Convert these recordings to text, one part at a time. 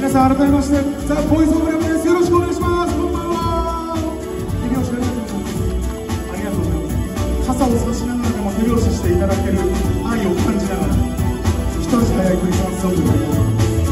皆さん改めましてザ・ボーイズ・オブ・ラブです。よろしくお願いします。こんばんは。手拍子ありがとうございます。傘を差しながらでも手拍子していただける愛を感じながら一足早いクリスマスソングを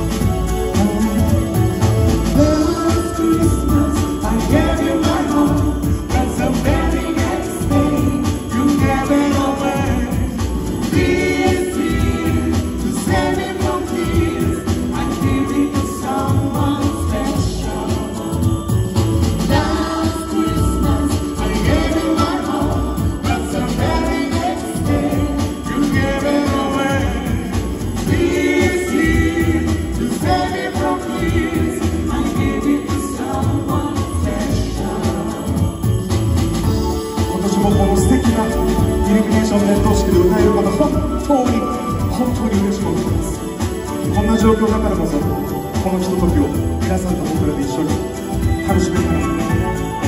伝統式で歌えること本当に嬉しく思います。こんな状況だからこそこのひとときを皆さんと僕らで一緒に楽しめたらと思います。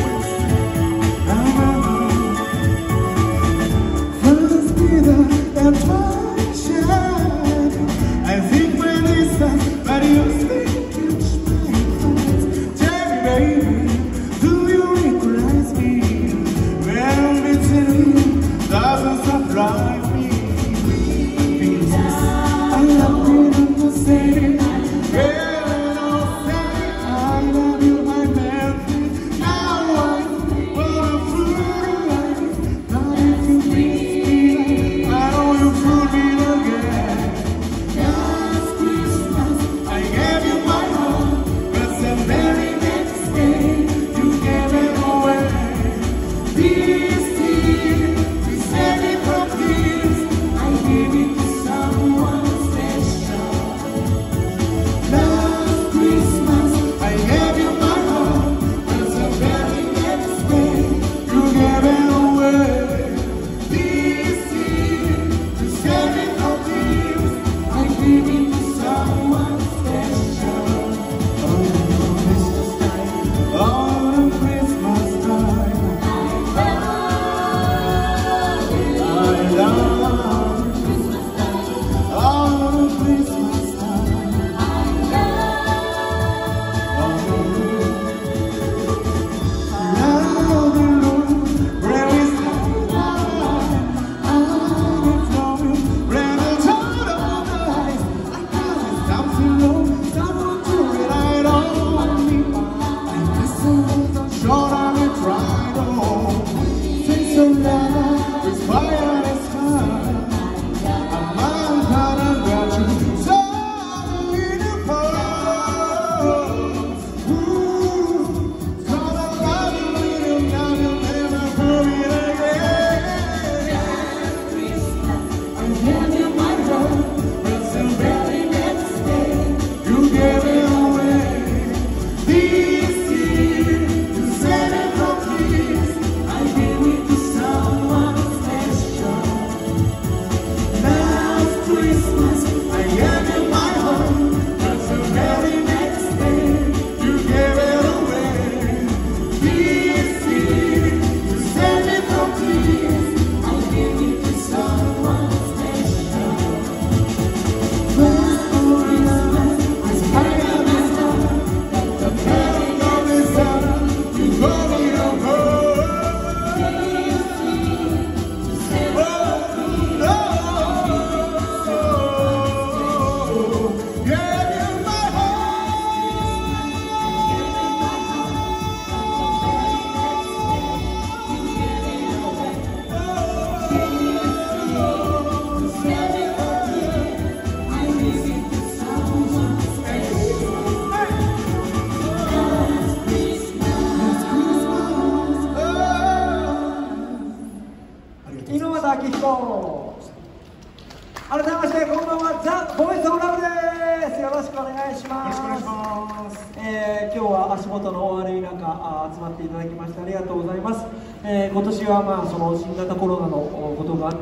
改めましてこんばんは、ザ・ボーイズ・オブ・ラブです。よろしくお願いします。今日は足元のお悪い中集まっていただきましてありがとうございます。今年はその新型コロナのことがあって、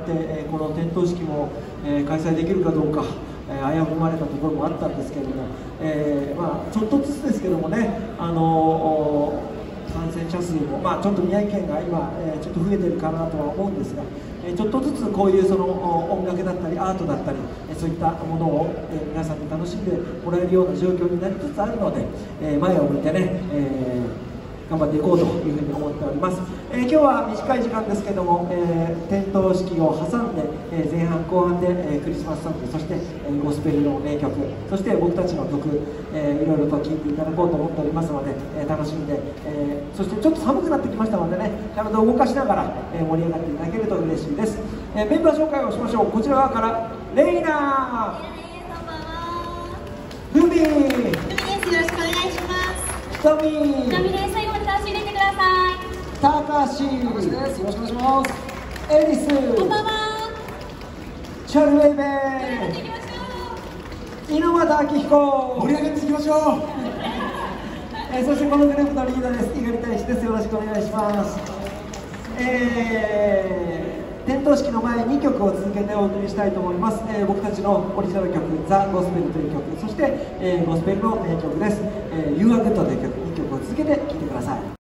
この点灯式も、開催できるかどうか危ぶまれたところもあったんですけれども、ちょっとずつですけどもね、 感染者数も、ちょっと宮城県が今、ちょっと増えてるかなとは思うんですが、ちょっとずつこういうその音楽だったりアートだったり、そういったものを、皆さんに楽しんでもらえるような状況になりつつあるので、前を向いてね、頑張っていこうというふうに思っております。今日は短い時間ですけども、点灯式を挟んで、前半後半で、クリスマスソング、そして、ゴスペルの名曲、そして僕たちの曲、いろいろと聴いていただこうと思っておりますので、楽しんで、そしてちょっと寒くなってきましたのでね、体を動かしながら、盛り上がっていただけると嬉しいです。メンバー紹介をしましょう。こちら側からレイナー、ルビー、 よろしくお願いします。 トミー、 ちなみに最後まで楽しんでいってください。 たかしです。よろしくお願いします。エリス、 こんばんは。 チャルウェイベ盛り上がっていきましょー、猪俣明彦、 盛り上がっていきましょう。 そしてこのグループのリーダーです。猪狩大志です。よろしくお願いします。点灯式の前2曲を続けてお送りしたいと思います。僕たちのオリジナル曲「ザ・ゴスペル」という曲、そして、ゴスペルの名曲です「You Are Good」という曲、2曲を続けて聴いてください。